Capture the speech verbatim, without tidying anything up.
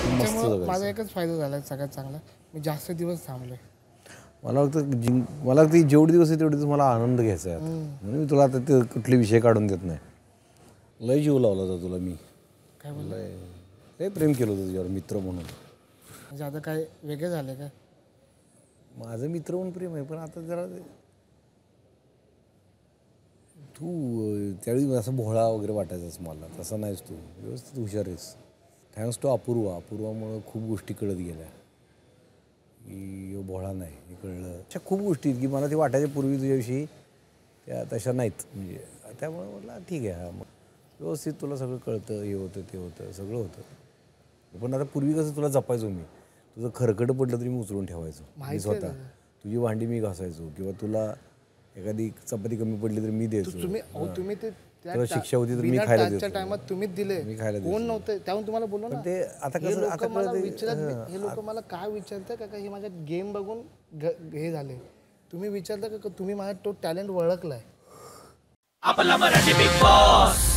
मस्त त्यामुळे जगायचं. माझा एकच फायदा झाला सगळ्यात चांगला, मी जास्त दिवस थांबलोय. मला वाटतं जिंक मला ती जेवढे दिवस आहे तेवढे दिवस मला आनंद घ्यायचा आहे आता. म्हणून मी तुला आता ते कुठले विषय काढून देत नाही. लय जीव लावला होता तुला मी. काय बोलला? लय लय प्रेम केलं होतं तुझ्यावर मित्र म्हणून. म्हणजे आता काय वेगळे झाले काय? माझं मित्र म्हणून प्रेम आहे, पण आता जरा तू त्यावेळी असं भोळा वगैरे वाटायचाच मला. तसं नाहीस तू, व्यवस्थित हुशार आहेस. Thanks to Apurva. अपूर्वामुळं खूप गोष्टी कळत गेल्या की यो भोळा नाही, हे कळलं. अशा खूप गोष्टी आहेत की मला ते वाटायच्या पूर्वी तुझ्याविषयी त्या तशा नाहीत. म्हणजे त्यामुळे म्हटलं ठीक आहे, हा मग व्यवस्थित तुला सगळं कळतं, हे होतं ते होतं सगळं होतं. पण आता पूर्वी कसं तुला जपायचो मी. तुझं खरकटं पडलं तरी मी उचलून ठेवायचो मी स्वतः. तुझी भांडी मी घासायचो किंवा तुला एखादी चपाती कमी पडली तर मी द्यायचो. तुम्ही अहो तुम्ही ते तुला शिक्षा होती तर मी खायला द्यायचो. टायमात तुम्हीच दिले, मी खायला कोण नव्हतं त्याहून तुम्हाला बोललो ना. ते आता हे कसं लोक आता मला कळतं विचारत, हे लोक मला काय विचारतात का हे माझ्या गेम बघून हे झाले. तुम्ही विचारता का तुम्ही माझा तो टॅलेंट ओळखलाय. आपला मराठी बिग बॉस.